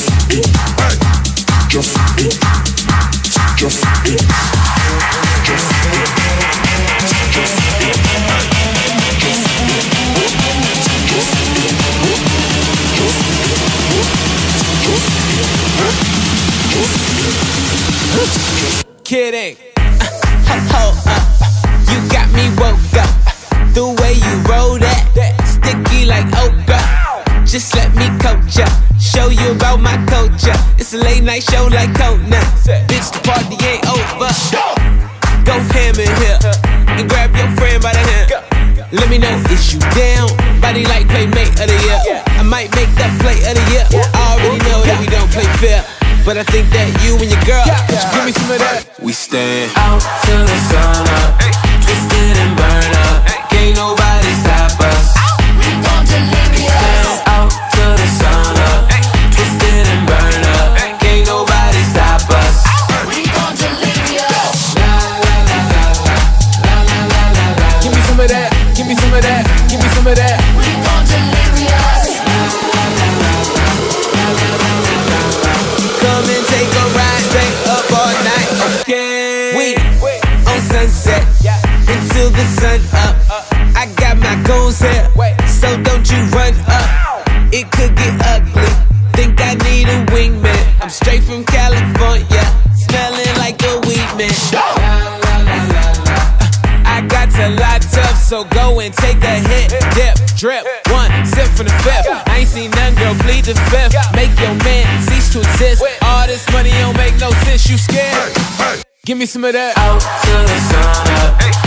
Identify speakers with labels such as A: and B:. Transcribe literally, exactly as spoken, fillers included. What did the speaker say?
A: Kidding. Uh, hold up. You got me woke up. The way you roll that, sticky like okra. Just let me coach ya, show you about my culture. It's a late night show like Conan. Bitch, the party ain't over. Go ham in here and grab your friend by the hand. Let me know, is you down? Body like playmate of the year. I might make that play of the year. I already know that we don't play fair, but I think that you and your girl should give me some of that.
B: We stand out till the sun up, twisted and burn up. Can't nobody stop us.
C: We gon' delirious.
B: Stand out till the sun up, twisted and burn up. Can't nobody stop us.
C: We gon' delirious.
B: La la la la la la la la la la.
A: Give me some of that. Give me some of that. Give me some of that.
C: We gon' delirious.
A: Come and take a ride, stay up all night, okay? We on sunset until the sun up. I got my goals here, so don't you run up. It could get ugly. Think I need a wingman. I'm straight from California, smelling like a weed man. I got to lot up, so go and take a hit, dip, drip, one sip from the fifth. I ain't seen none, girl, plead the fifth. Make your man cease to exist. All this money don't make no sense, you scared? Give me some of that.
B: Out till the sun up.